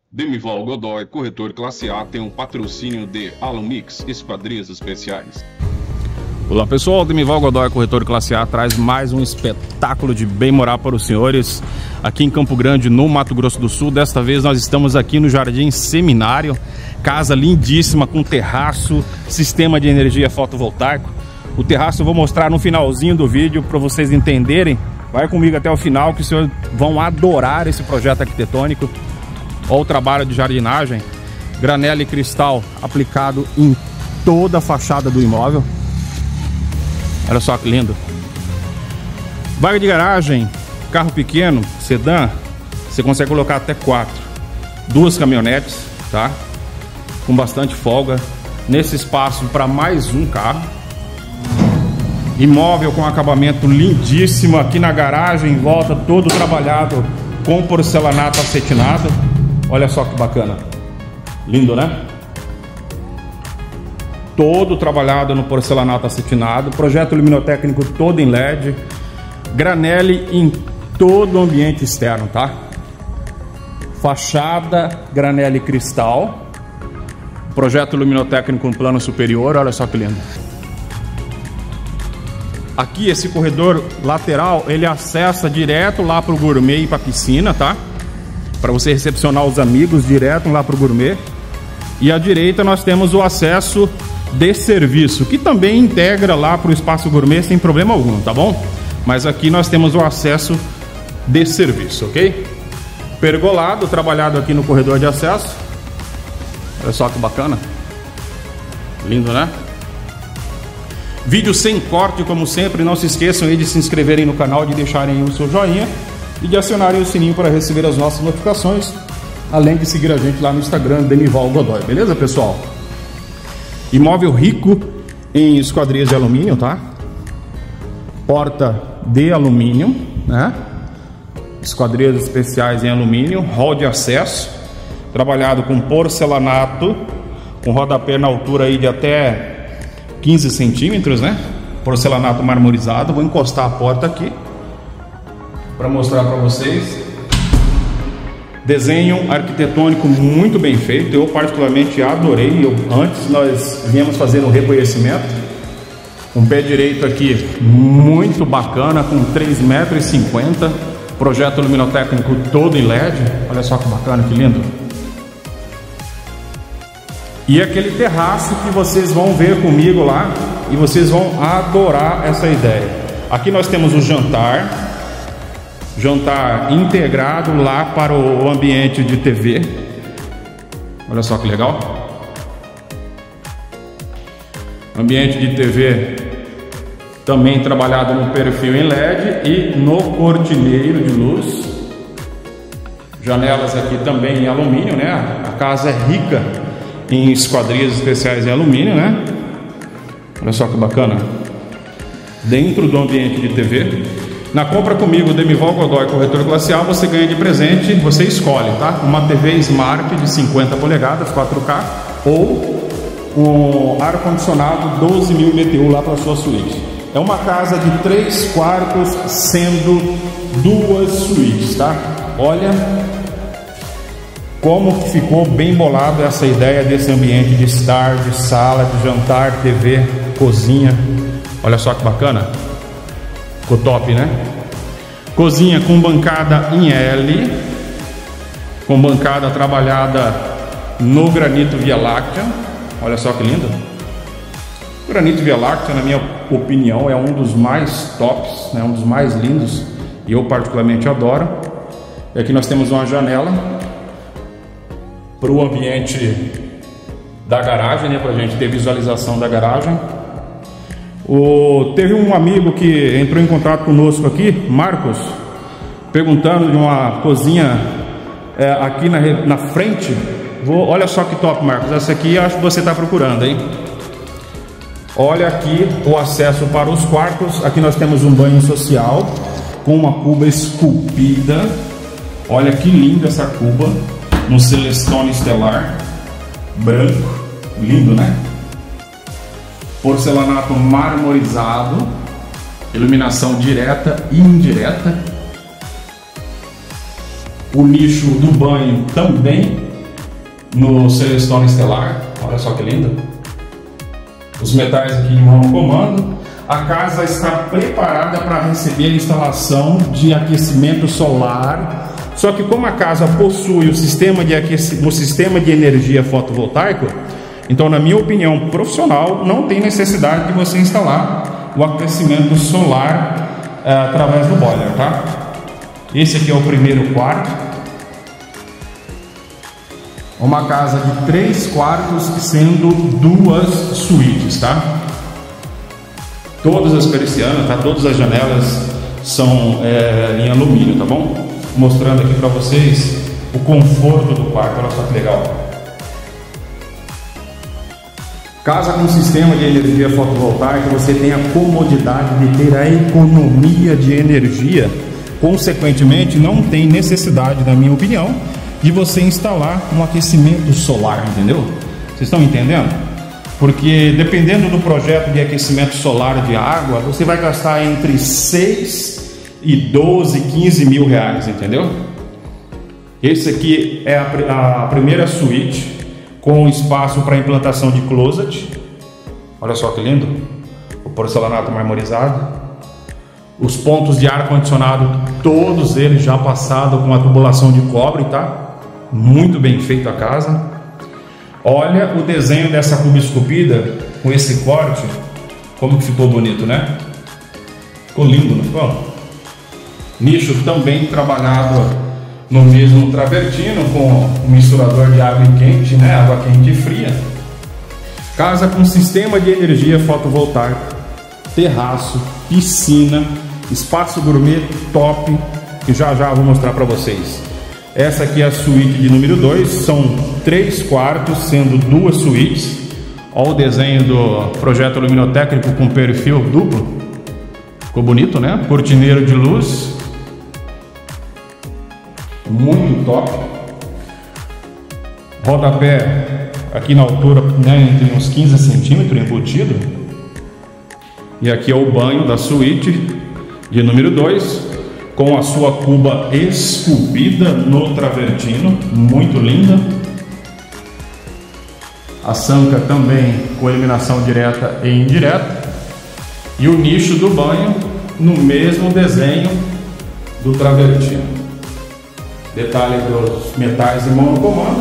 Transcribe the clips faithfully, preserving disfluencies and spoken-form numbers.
Demival Godoy, corretor classe A, tem um patrocínio de Alumix Esquadrias Especiais. Olá pessoal, Demival Godoy, corretor classe A, traz mais um espetáculo de bem morar para os senhores aqui em Campo Grande, no Mato Grosso do Sul. Desta vez nós estamos aqui no Jardim Seminário, casa lindíssima com terraço, sistema de energia fotovoltaico. O terraço eu vou mostrar no finalzinho do vídeo para vocês entenderem. Vai comigo até o final que os senhores vão adorar esse projeto arquitetônico. Olha o trabalho de jardinagem, granela e cristal aplicado em toda a fachada do imóvel. Olha só que lindo. Vaga de garagem, carro pequeno, sedã, você consegue colocar até quatro. Duas caminhonetes, tá? Com bastante folga. Nesse espaço para mais um carro. Imóvel com acabamento lindíssimo. Aqui na garagem, em volta, todo trabalhado com porcelanato acetinado. Olha só que bacana. Lindo, né? Todo trabalhado no porcelanato acetinado. Projeto luminotécnico todo em L E D. Granele em todo o ambiente externo, tá? Fachada, granele cristal. Projeto luminotécnico no plano superior. Olha só que lindo. Aqui esse corredor lateral, ele acessa direto lá para o gourmet e para a piscina, tá? Para você recepcionar os amigos direto lá para o gourmet. E à direita nós temos o acesso de serviço, que também integra lá para o espaço gourmet sem problema algum, tá bom? Mas aqui nós temos o acesso de serviço, ok? Pergolado, trabalhado aqui no corredor de acesso. Olha só que bacana. Lindo, né? Vídeo sem corte, como sempre. Não se esqueçam aí de se inscreverem no canal, de deixarem o seu joinha e de acionarem o sininho para receber as nossas notificações, além de seguir a gente lá no Instagram, Demival Godoy, beleza, pessoal? Imóvel rico em esquadrias de alumínio, tá? Porta de alumínio, né? Esquadrias especiais em alumínio, hall de acesso, trabalhado com porcelanato, com rodapé na altura aí de até quinze centímetros, né? Porcelanato marmorizado. Vou encostar a porta aqui para mostrar para vocês. Desenho arquitetônico muito bem feito, eu particularmente adorei. Eu, antes nós viemos fazer um reconhecimento. Um pé direito aqui muito bacana, com três metros e cinquenta. Projeto luminotécnico todo em L E D. Olha só que bacana, que lindo. E aquele terraço que vocês vão ver comigo lá, e vocês vão adorar essa ideia. Aqui nós temos o jantar. Jantar integrado lá para o ambiente de T V. Olha só que legal. Ambiente de T V também trabalhado no perfil em L E D e no cortineiro de luz. Janelas aqui também em alumínio, né? A casa é rica em esquadrias especiais em alumínio, né? Olha só que bacana. Dentro do ambiente de T V. Na compra comigo, Demival Godoy, corretor classe A, você ganha de presente, você escolhe, tá? Uma T V Smart de cinquenta polegadas, quatro K, ou um ar-condicionado doze mil B T U lá para sua suíte. É uma casa de três quartos, sendo duas suítes, tá? Olha como ficou bem bolado essa ideia desse ambiente de estar, de sala, de jantar, T V, cozinha. Olha só que bacana. Ficou top, né? Cozinha com bancada em L, com bancada trabalhada no granito Via Láctea. Olha só que lindo. O granito Via Láctea, na minha opinião, é um dos mais tops, né? Um dos mais lindos, e eu particularmente adoro. E aqui nós temos uma janela para o ambiente da garagem, né? Para a gente ter visualização da garagem. O, teve um amigo que entrou em contato conosco aqui, Marcos, perguntando de uma cozinha é, aqui na, na frente. Vou, olha só que top, Marcos. Essa aqui eu acho que você está procurando, hein? Olha aqui o acesso para os quartos. Aqui nós temos um banho social com uma cuba esculpida. Olha que linda essa cuba, no Celestone Estelar branco, lindo, né? Porcelanato marmorizado, iluminação direta e indireta. O nicho do banho também no Celestone Estelar. Olha só que lindo. Os metais aqui em monocomando. A casa está preparada para receber a instalação de aquecimento solar. Só que como a casa possui o sistema de, aqueci... o sistema de energia fotovoltaico, então, na minha opinião profissional, não tem necessidade de você instalar o aquecimento solar é, através do boiler, tá? Esse aqui é o primeiro quarto. Uma casa de três quartos, sendo duas suítes, tá? Todas as persianas, tá? Todas as janelas são é, em alumínio, tá bom? Mostrando aqui para vocês o conforto do quarto, olha só que legal. Casa com sistema de energia fotovoltaica, você tem a comodidade de ter a economia de energia. Consequentemente, não tem necessidade, na minha opinião, de você instalar um aquecimento solar, entendeu? Vocês estão entendendo? Porque dependendo do projeto de aquecimento solar de água, você vai gastar entre seis e doze, quinze mil reais, entendeu? Esse aqui é a, a primeira suíte com espaço para implantação de closet. Olha só que lindo, o porcelanato marmorizado, os pontos de ar condicionado, todos eles já passados com a tubulação de cobre, tá? Muito bem feito a casa. Olha o desenho dessa cuba esculpida com esse corte, como que ficou bonito, né? Ficou lindo, não ficou? Nicho também trabalhado no mesmo travertino, com um misturador de água quente, né? Água quente e fria. Casa com sistema de energia fotovoltaica, terraço, piscina, espaço gourmet top, que já já vou mostrar para vocês. Essa aqui é a suíte de número dois, são três quartos, sendo duas suítes. Olha o desenho do projeto luminotécnico com perfil duplo. Ficou bonito, né? Cortineiro de luz. Muito top. Rodapé aqui na altura, né, entre uns quinze centímetros embutido. E aqui é o banho da suíte de número dois, com a sua cuba esculpida no travertino, muito linda. A sanca também com eliminação direta e indireta. E o nicho do banho no mesmo desenho do travertino. Detalhe dos metais em monocomando.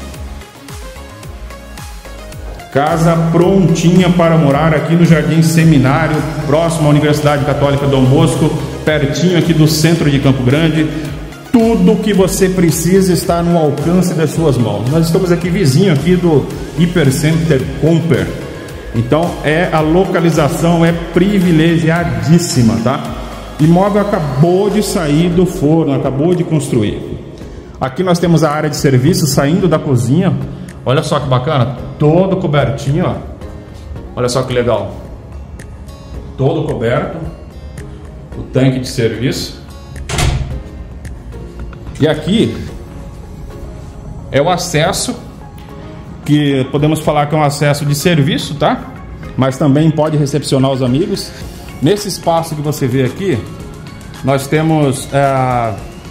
Casa prontinha para morar aqui no Jardim Seminário, próximo à Universidade Católica Dom Bosco, pertinho aqui do centro de Campo Grande. Tudo que você precisa está no alcance das suas mãos. Nós estamos aqui vizinho aqui do Hipercenter Comper. Então é a localização é privilegiadíssima, tá? Imóvel acabou de sair do forno, acabou de construir. Aqui nós temos a área de serviço saindo da cozinha. Olha só que bacana, todo cobertinho, ó. Olha só que legal. Todo coberto. O tanque de serviço. E aqui é o acesso, que podemos falar que é um acesso de serviço, tá? Mas também pode recepcionar os amigos. Nesse espaço que você vê aqui, nós temos é,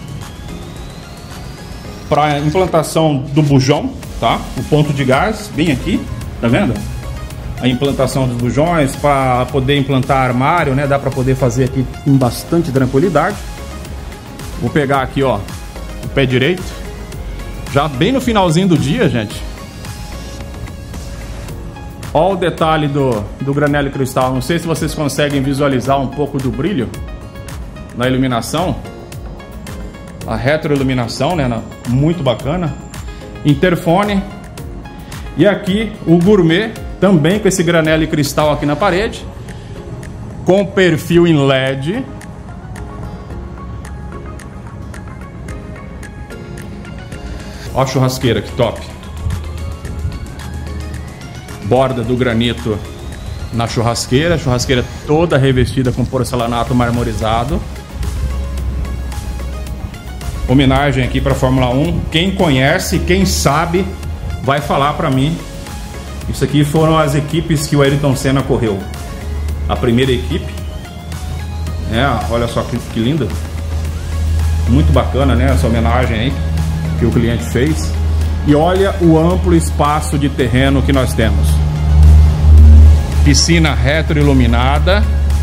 para implantação do bujão, tá? O ponto de gás, bem aqui, tá vendo? A implantação dos bujões, para poder implantar armário, né? Dá para poder fazer aqui com bastante tranquilidade. Vou pegar aqui, ó, o pé direito, já bem no finalzinho do dia, gente. Olha o detalhe do, do granelo cristal. Não sei se vocês conseguem visualizar um pouco do brilho na iluminação. A retroiluminação, né? Muito bacana. Interfone. E aqui o gourmet, também com esse granelo e cristal aqui na parede. Com perfil em L E D. Olha a churrasqueira, que top. Borda do granito na churrasqueira, churrasqueira toda revestida com porcelanato marmorizado. Homenagem aqui para a Fórmula um. Quem conhece, quem sabe, vai falar para mim. Isso aqui foram as equipes que o Ayrton Senna correu. A primeira equipe. É, olha só que, que linda. Muito bacana, né? Essa homenagem aí que o cliente fez. E olha o amplo espaço de terreno que nós temos. Piscina retroiluminada.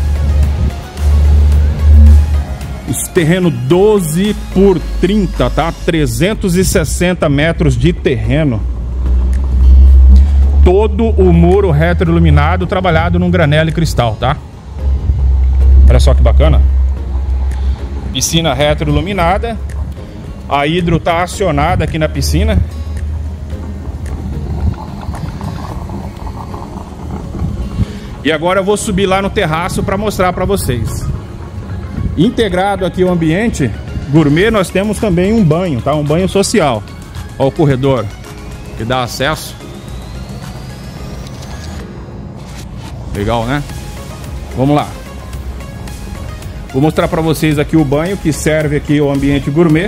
Esse terreno doze por trinta, tá? trezentos e sessenta metros de terreno. Todo o muro retroiluminado, trabalhado num granelo e cristal, tá? Olha só que bacana. Piscina retroiluminada. A hidro tá acionada aqui na piscina. E agora eu vou subir lá no terraço para mostrar para vocês. Integrado aqui ao ambiente gourmet, nós temos também um banho, tá? Um banho social. Olha o corredor que dá acesso. Legal, né? Vamos lá. Vou mostrar para vocês aqui o banho que serve aqui ao ambiente gourmet.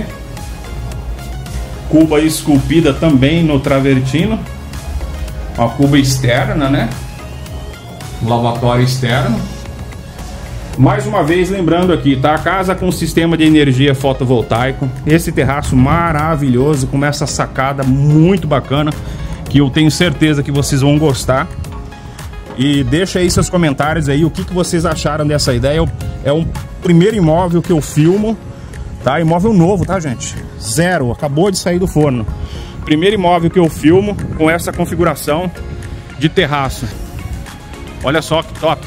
Cuba esculpida também no travertino. Uma cuba externa, né? Um lavatório externo. Mais uma vez lembrando aqui, tá? A casa com sistema de energia fotovoltaico. Esse terraço maravilhoso, com essa sacada muito bacana, que eu tenho certeza que vocês vão gostar. E deixa aí seus comentários aí, o que, que vocês acharam dessa ideia. É um primeiro imóvel que eu filmo, tá? Imóvel novo, tá, gente? Zero, acabou de sair do forno. Primeiro imóvel que eu filmo com essa configuração de terraço. Olha só que top.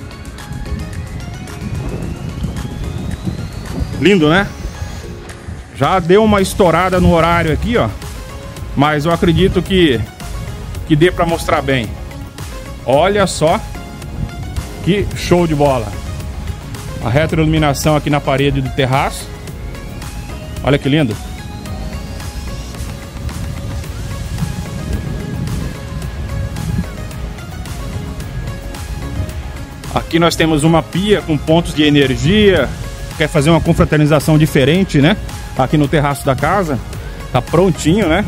Lindo, né? Já deu uma estourada no horário aqui, ó. Mas eu acredito que que dê pra mostrar bem. Olha só que show de bola. A retroiluminação aqui na parede do terraço. Olha que lindo. Aqui nós temos uma pia com pontos de energia. Quer fazer uma confraternização diferente, né? Aqui no terraço da casa. Tá prontinho, né?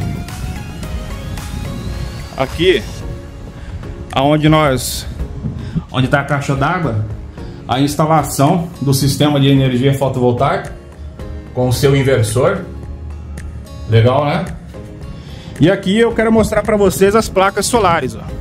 Aqui, aonde nós, onde está a caixa d'água, a instalação do sistema de energia fotovoltaica com o seu inversor. Legal, né? E aqui eu quero mostrar para vocês as placas solares, ó.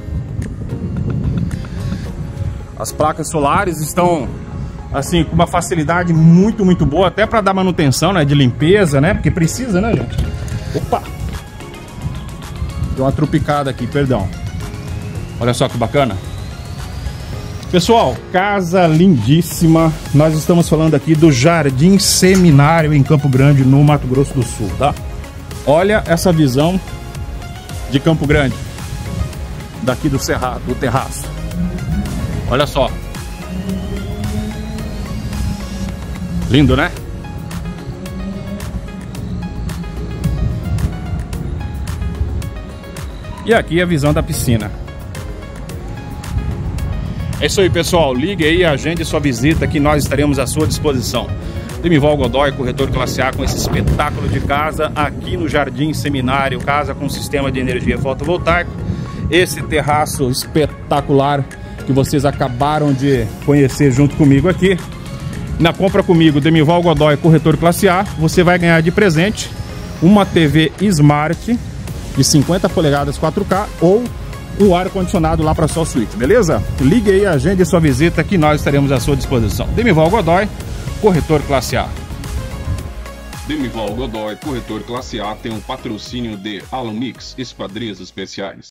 As placas solares estão assim com uma facilidade muito, muito boa, até para dar manutenção, né, de limpeza, né? Porque precisa, né, gente? Opa! Deu uma trupicada aqui, perdão. Olha só que bacana. Pessoal, casa lindíssima. Nós estamos falando aqui do Jardim Seminário em Campo Grande, no Mato Grosso do Sul, tá? Olha essa visão de Campo Grande, daqui do cerrado, do terraço. Olha só. Lindo, né? E aqui a visão da piscina. É isso aí, pessoal. Ligue aí, agende sua visita, que nós estaremos à sua disposição. Demival Godoy, corretor classe A, com esse espetáculo de casa aqui no Jardim Seminário, casa com sistema de energia fotovoltaico. Esse terraço espetacular que vocês acabaram de conhecer junto comigo aqui. Na compra comigo, Demival Godoy, corretor classe A, você vai ganhar de presente uma T V Smart de cinquenta polegadas quatro K ou o ar-condicionado lá para sua suíte, beleza? Ligue aí, agende sua visita, que nós estaremos à sua disposição. Demival Godoy, corretor classe A. Demival Godoy, corretor classe A, tem um patrocínio de Alumix Esquadrias Especiais.